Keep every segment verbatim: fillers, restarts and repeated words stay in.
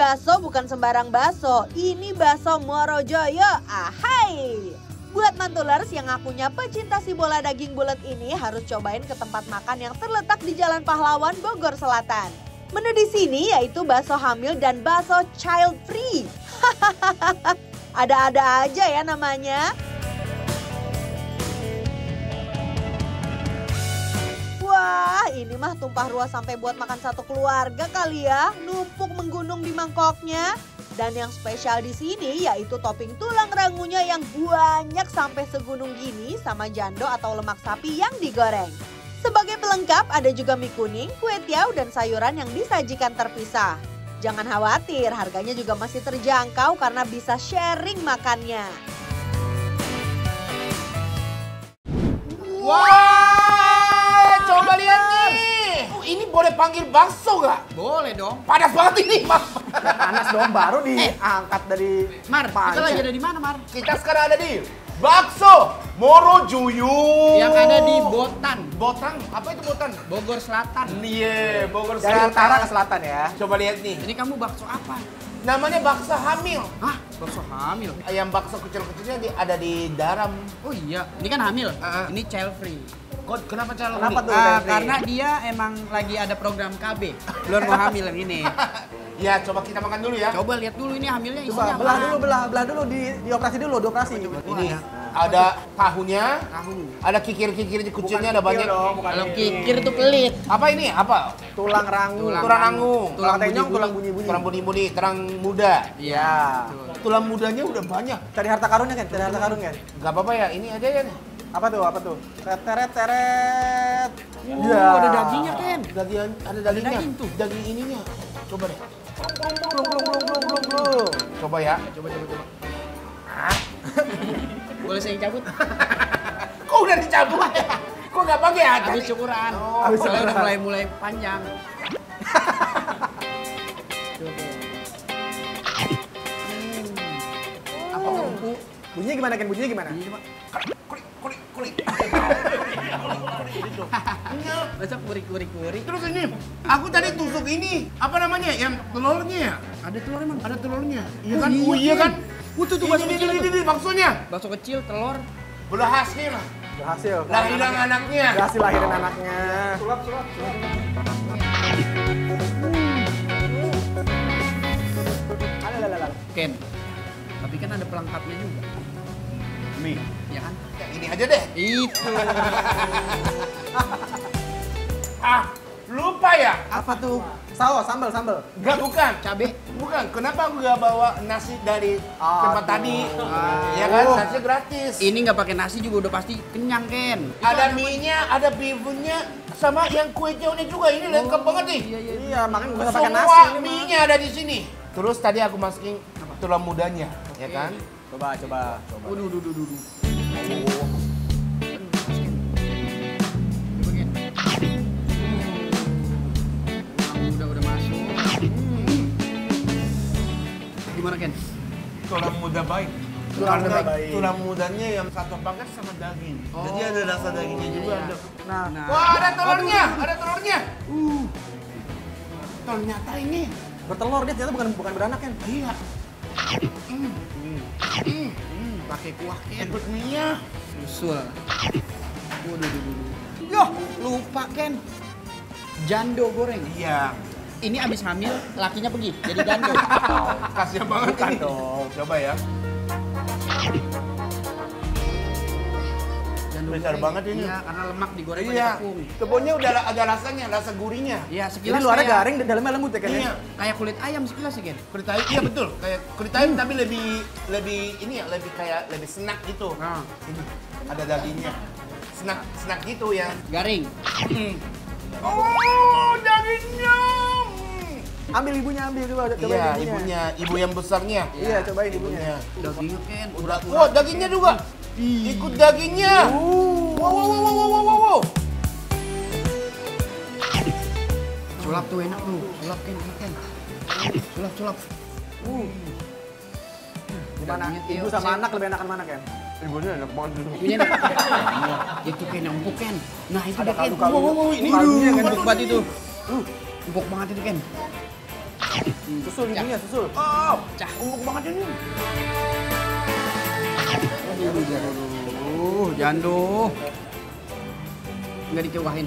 bakso bukan sembarang bakso, ini bakso Morojoyo. Ahai! Buat mantulers yang ngakunya pecinta si bola daging bulat ini harus cobain ke tempat makan yang terletak di Jalan Pahlawan, Bogor Selatan. Menu di sini yaitu bakso hamil dan bakso child free. Ada-ada aja ya namanya. Wah, ini mah tumpah ruah sampai buat makan satu keluarga kali ya, numpuk menggunung di mangkoknya. Dan yang spesial di sini yaitu topping tulang rangunya yang banyak sampai segunung gini sama jando atau lemak sapi yang digoreng. Sebagai pelengkap ada juga mie kuning, kue tiaw dan sayuran yang disajikan terpisah. Jangan khawatir, harganya juga masih terjangkau karena bisa sharing makannya. Wah, coba lihat nih. Oh, ini boleh panggil bakso nggak? Boleh dong. Panas banget ini, Mas. Panas dong, baru diangkat dari Mar, kita panci. lagi ada di mana, Mar? Kita sekarang ada di Bakso Morojoyo. Yang ada di Botan, Botan, apa itu Botan? Bogor Selatan. Iya, Bogor Dari Selatan. utara ke selatan ya. Coba lihat nih. Ini kamu bakso apa? Namanya bakso hamil. Hah? Bakso hamil? Ayam bakso kecil-kecilnya di, ada di dalam. Oh iya, ini kan hamil. Uh-uh. Ini child free. Kok kenapa cara Kenapa tuh? Ah, child free? karena dia emang lagi ada program K B. Belum mau hamil yang ini. Ya, coba kita makan dulu ya. Coba lihat dulu ini hamilnya isinya Coba apa? belah dulu, belah, belah dulu di dioperasi dulu, dioperasi. Ini ada tahunya, Tahu. ada kikir-kikir di kucingnya, ada banyak. Dong, bukan Kalau ini. kikir tuh pelit. Apa ini? Apa? Tulang rangu. Tulang Tulang rangung. Tulang tenyong, tulang bunyi-bunyi. Tulang bunyi-bunyi, tulang muda. Iya. Tulang mudanya udah banyak. Cari harta karunnya kan, cari harta karun kan. Gak apa-apa ya, ini aja ya. Apa tuh, apa tuh? Teret, teret. Oh, Ya. ada dagingnya, Ken. Daging, ada dagingnya. daging tuh. Daging ininya. Coba deh. Belum, belum, belum, belum, belum, belum. Coba ya. Coba, coba, coba. Boleh saya cabut? Kok udah dicabut? Kok gak pakai ya? Habis cukuran. Oh, habis Soalnya udah cukuran. mulai mulai panjang. Coba. Hmm. Apa kamu? Bunyinya gimana kan? Bunyinya gimana? Ini coba. Kulik, kulik, kulik. Masa kurik-kurik-kurik? Terus ini, aku tadi tusuk ini, apa namanya? Yang telurnya ya? Ada telur emang? Ada telurnya. Iya Oh, kan? iya, Oh iya kan? Uh, tuh, tuh, Ini, bakso ini, kecil ini, tuh. ini, baksonya. Bakso kecil, telur. Berhasil. Berhasil. Lahiran anaknya. Berhasil lahirin anaknya. Sulap, sulap. Alalala. Ken, tapi kan ada pelengkapnya juga. Mie. Ya kan? Yang ini aja deh. Itu. Ah, lupa ya? Apa tuh? Saus, sambal, sambal. Enggak, bukan. Cabe. Bukan. Kenapa aku gak bawa nasi dari tempat Aduh. tadi? Ah. Ya kan? Nasi gratis. Ini nggak pakai nasi juga udah pasti kenyang, Ken. Ada mie-nya, ada bihunnya, sama yang kue tiawnya juga. Ini lengkap banget nih. Iya, iya. Iya, makanya nggak usah pakai nasi Semua ini mah. mie-nya ada di sini. Terus tadi aku masukin tulang mudanya, ya kan? Coba, coba, coba. Waduh, duh, duh, duh, duh. Aduh, masukin. Coba, Ken. Hmm. Udah, udah masuk. Hmm. Gimana, Ken? Tulang muda baik. Tulang muda Karena baik. tulang mudanya yang satu paket sama daging. Oh. Jadi ada rasa dagingnya juga. Iya. Ada. Nah, Nah. Wah, ada telurnya, ada telurnya. Uh. Ternyata ini. bertelur dia ternyata bukan bukan beranak kan? Iya. Hmm, pakai kuah, Ken. Ikut mie-nya. Usul. Waduh, duh, duh, duh. Yoh, lupa, Ken. Jando goreng. Iya. Ini abis hamil, lakinya pergi jadi jando. Kasian banget Bukan ini. dong. Coba ya. Jando Besar goreng. banget ini. Iya, karena lemak digoreng pakai Iya. tepung. Tepungnya udah ada rasanya, rasa gurihnya. Iya, Jadi sekilas luarnya kayak, garing dan dalamnya lembut ya kan? Iya. Ya? kayak kulit ayam sekilas sih, Ken. Kulit ayam, iya betul. Kayak kulit ayam tapi lebih lebih ini ya, lebih kayak lebih snack gitu. Nah, Ini ada dagingnya. Snack snack gitu ya. garing. Hmm. Oh, dagingnya. Hmm. Ambil ibunya, ambil coba. Coba Iya, ibunya, ibu yang besarnya. Iya, cobain ibunya. Dagingnya, Ken. Udah, wah dagingnya juga. Ikut dagingnya. Wow, wow, wow, wow, wow, wow, wow. Sulap tuh enak tuh. Sulap, Ken, enak, Ken. Sulap, sulap. Uh. Gimana? Dagingnya Ibu Tio, sama Sep. anak lebih enakan mana kan? Ibunya enak banget dulu. Ibunya enak. Itu, Ken, yang empuk, Ken. Nah, itu Ada dia, Ken. kaldu-kaldu. Wow, wow, wow, ini Kaldunya, aduh, Ken. empuk banget itu. Uh, empuk banget itu, Ken. Susul ibunya, susul. Oh, cah, empuk banget ini. Aduh, Jando. Nggak dikewahin.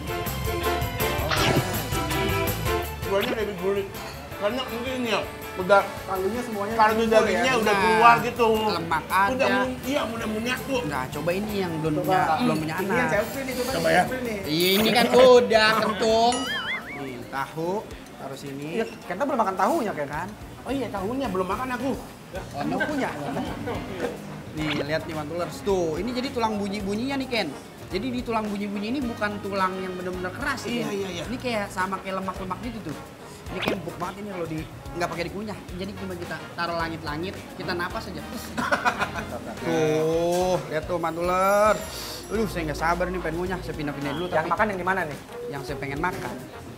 Kuahnya lebih gurih. Karena mungkin ini ya, udah Kaldunya semuanya. kaldu kumpul dagingnya ya. udah Nah, keluar gitu. lemak Udah ada. mun- iya, udah menyatu. Nah, coba ini yang belum Coba. punya, belum punya Ini yang anak. selfie nih, coba. Coba nih, ya. selfie nih. Ini kan udah kentung. Nih, tahu taruh sini. Iya, kita belum makan tahunya kan? Oh iya, tahunya belum makan aku. Oh, no. punya. Nih, lihat nih Mantulers. Tuh, ini jadi tulang bunyi-bunyinya nih, Ken. Jadi di tulang bunyi-bunyi ini bukan tulang yang benar-benar keras, Iya, Ken. iya, iya. Ini kayak sama kayak lemak-lemak gitu tuh. Ini kayak empuk banget ini kalau di nggak pakai dikunyah. Jadi cuma kita taruh langit-langit, kita napas aja. Tuh, lihat tuh Mantulers. Aduh, saya nggak sabar nih pengen ngunyah. Saya pindah-pindah dulu. Yang tapi makan yang di mana nih? yang saya pengen makan.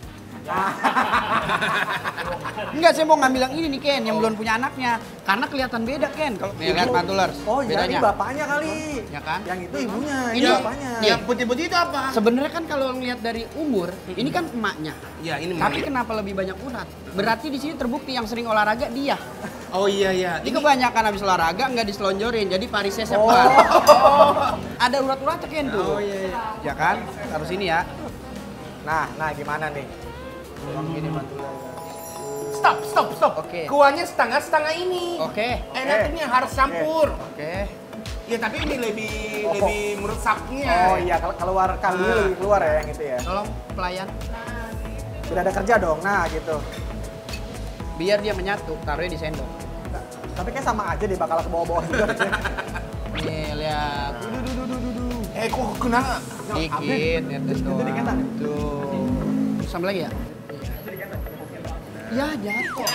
Enggak, saya mau ngambil yang ini nih Ken, yang belum punya anaknya. Karena kelihatan beda Ken. Kalau nih, lihat Mantulers. Oh iya, ini bedanya. bapaknya kali. Ya kan? Yang itu ibunya, ini, Ini- bapaknya. Yang putih-putih itu apa? Sebenarnya kan kalau ngelihat dari umur, ini kan emaknya. Iya, ini Tapi emaknya. kenapa lebih banyak urat? Berarti di sini terbukti yang sering olahraga dia. Oh iya, iya. Ini kebanyakan habis olahraga nggak diselonjorin, jadi parisnya sebar. Ada urat-uratnya Ken tuh. Oh iya, iya. Ya kan? Harus ini ya. Nah, nah gimana nih? Gini Mantulers. Stop, stop, stop. Oke. Kuahnya setengah-setengah ini. Oke. Enak Eh. ini harus campur. Oke. Ya tapi ini lebih Oh, kok. lebih meresapnya. Oh iya, kalau keluar kaldunya Nah. lebih keluar ya yang itu ya. Tolong pelayan. Sudah ada kerja dong. Nah, gitu. Biar dia menyatu, taruhnya di sendok. Tapi kayak sama aja deh bakal ke bawah-bawah juga. Nih, lihat. Duh, duh, duh, duh, duh, duh. Eh kok kena? Dikit, lihat Itu dikit, doang. Tan. Tuh. Sama lagi ya? Ya, jatuh.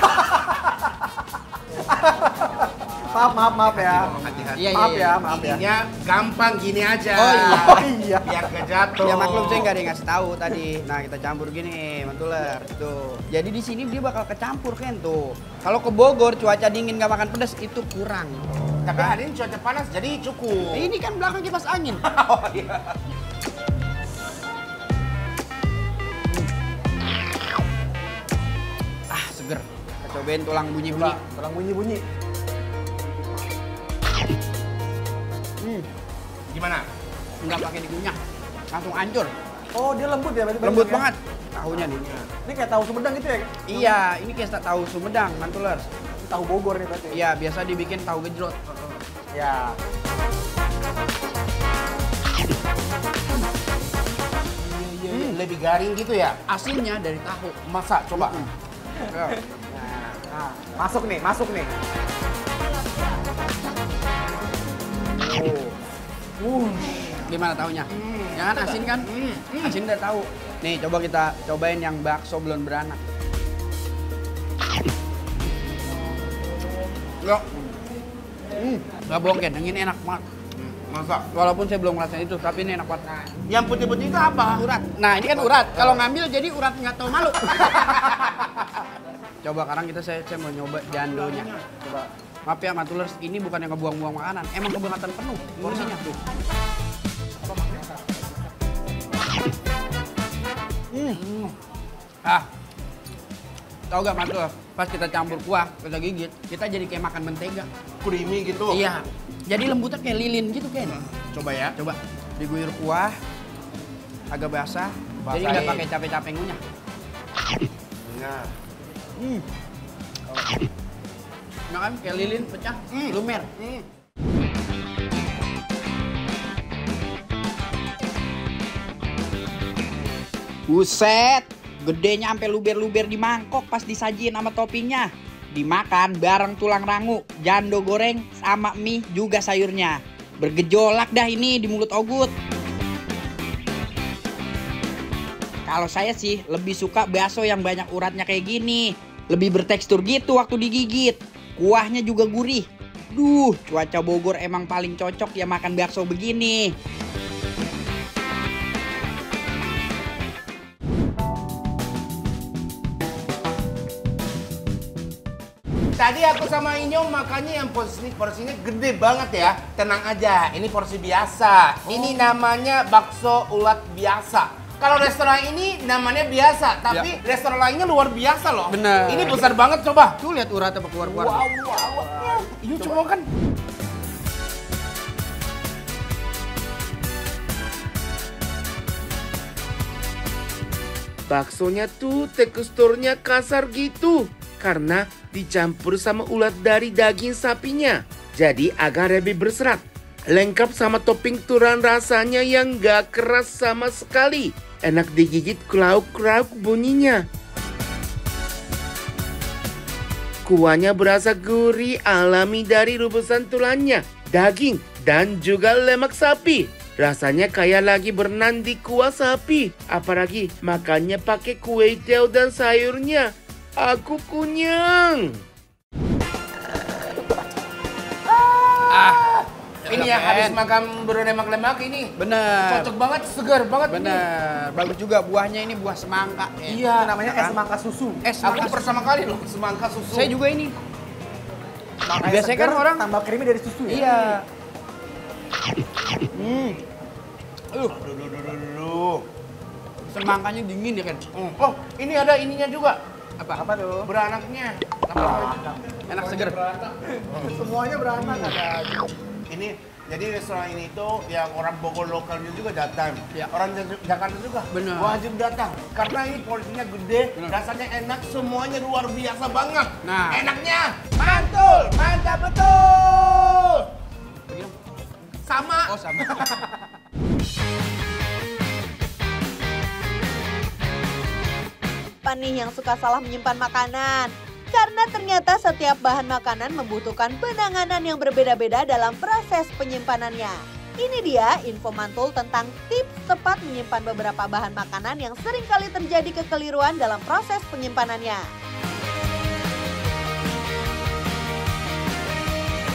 Maaf, maaf, maaf ya. Hati-hati. Iya, Maaf iya, ya, iya. maaf ya. Ininya gampang gini aja. Oh iya. Oh iya. Biar gak jatuh. Ya maklum saya nggak ada yang ngasih tahu tadi. Nah kita campur gini, Mantuler. Tuh. Jadi di sini dia bakal kecampur kan tuh. Kalau ke Bogor cuaca dingin nggak makan pedas itu kurang. Tapi hari ini cuaca panas jadi cukup. Ini kan belakang kipas angin. Oh iya. Ah seger. Kita cobain tulang bunyi-bunyi. Coba, tulang bunyi-bunyi. Hmm, Gimana? nggak pakai dikunyah, langsung hancur. Oh, dia lembut ya berarti. Lembut ya? banget. Tahunya nih. Ini kayak tahu Sumedang gitu ya? Iya, ini kayak tahu Sumedang, Mantuler. Ini tahu Bogor nih berarti. Iya, biasa dibikin tahu gejrot. Ya. Iya, iya, lebih garing gitu ya? Asinnya dari tahu. Masa? Coba. Ya. Nah, masuk nih, masuk nih. Oh. Uh, gimana taunya? Ya kan asin kan? Asin udah tahu. Nih coba kita cobain yang bakso belum beranak. Ya. Hmm, nggak bohong Ken, yang ini enak banget. Masa? Walaupun saya belum ngerasain itu, tapi ini enak banget. Yang putih-putih itu apa? Urat. Nah ini kan urat. Kalau ngambil jadi urat nggak tahu malu. Coba sekarang kita saya, saya mau nyoba jandonya. Coba. Maaf ya Matulers, ini bukan yang ngebuang-buang makanan. Emang kebangetan penuh porsinya tuh. Hmm. Ah, tahu gak Matulers? Pas kita campur kuah, kita gigit, kita jadi kayak makan mentega. Creamy gitu? Iya. Jadi lembutnya kayak lilin gitu Ken. Coba ya. Coba diguyur kuah, agak basah, jadi Basahin. nggak pakai capek-capek ngunyah. Nah. Hmm. Nah kan kayak lilin pecah, Hmm. lumer. Hmm. Buset, gedenya sampai luber-luber di mangkok pas disajiin sama toppingnya. Dimakan bareng tulang rangu, jando goreng, sama mie juga sayurnya. Bergejolak dah ini di mulut Ogut. Kalau saya sih lebih suka bakso yang banyak uratnya kayak gini. Lebih bertekstur gitu waktu digigit. Kuahnya juga gurih. Duh, cuaca Bogor emang paling cocok ya makan bakso begini. Tadi aku sama Inyo makannya yang porsi porsinya gede banget ya. Tenang aja, ini porsi biasa. Ini namanya bakso ulat biasa. Kalau restoran ini namanya biasa, tapi restoran lainnya luar biasa loh. Bener. Ini besar banget, coba. Tuh lihat uratnya apa keluar-keluar. Wow, wow, wow. Ini coba kan. Baksonya tuh teksturnya kasar gitu. Karena dicampur sama ulat dari daging sapinya. Jadi agak lebih berserat. Lengkap sama topping turan rasanya yang gak keras sama sekali. Enak digigit, krauk-krauk bunyinya. Kuahnya berasa gurih alami dari rebusan tulangnya, daging, dan juga lemak sapi. Rasanya kayak lagi berenang di kuah sapi. Apalagi makannya pakai kue tiaw dan sayurnya. Aku kunyang. Ah, Ini ya habis makan berlemak-lemak ini. Bener. Cocok banget, segar banget. Bener. Bagus juga buahnya ini buah semangka. Iya. Itu namanya es semangka susu. Es Aku semangka. pertama kali loh semangka susu. Saya juga ini. Makanya Biasanya kan seger, orang- tambah creamy dari susu ya. Iya. Hmm. Aduh, Duh, duh, duh, duh, duh. semangkanya dingin ya kan. Hmm. Oh, ini ada ininya juga. Apa? Apa tuh? Beranaknya. Apa? Enak seger. Semuanya beranak ada. Ini jadi restoran ini tuh yang orang Bogor lokalnya juga datang. Ya. Orang Jak- Jakarta juga Bener. wajib datang karena ini porsinya gede, Bener. rasanya enak, semuanya luar biasa banget. Nah. Enaknya mantul, mantap betul. Sama. Oh sama. Siapa nih yang suka salah menyimpan makanan? Karena ternyata setiap bahan makanan membutuhkan penanganan yang berbeda-beda dalam proses penyimpanannya. Ini dia info mantul tentang tips tepat menyimpan beberapa bahan makanan yang seringkali terjadi kekeliruan dalam proses penyimpanannya.